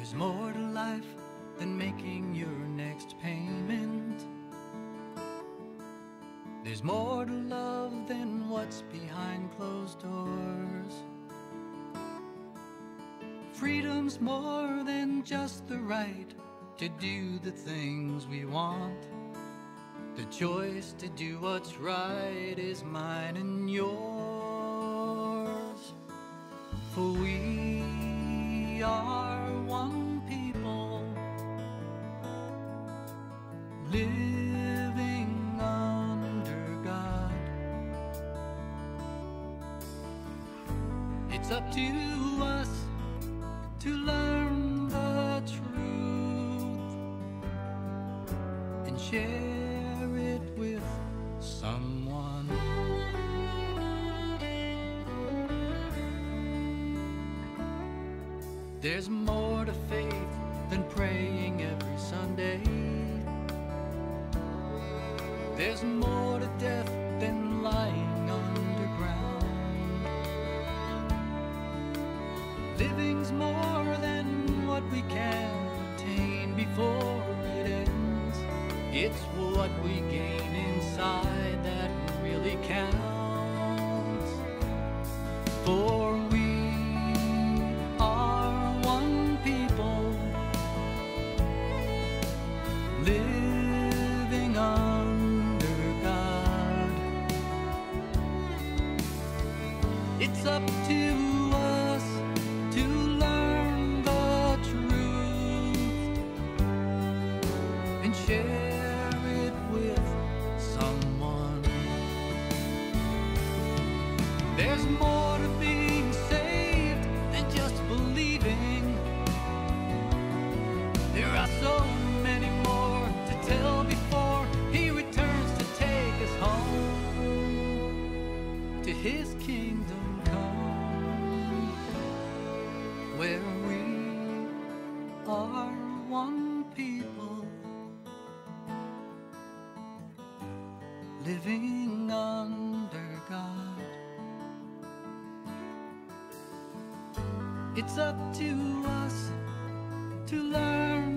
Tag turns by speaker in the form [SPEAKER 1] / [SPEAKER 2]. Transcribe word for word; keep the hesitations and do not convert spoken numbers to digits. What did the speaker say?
[SPEAKER 1] There's more to life than making your next payment. There's more to love than what's behind closed doors. Freedom's more than just the right to do the things we want. The choice to do what's right is mine and yours. For we are one people, living under God. It's up to us to learn the truth and share it with someone. There's more to faith than praying every Sunday. There's more to death than lying underground. Living's more than what we can attain before it ends. It's what we gain inside that really counts. For we are one people, living under God. It's up to us to learn the truth and share it with someone. There's more to being saved than just believing. There are so many more to tell before He returns to take us home to His kingdom come, where we are one people, living under God. It's up to us to learn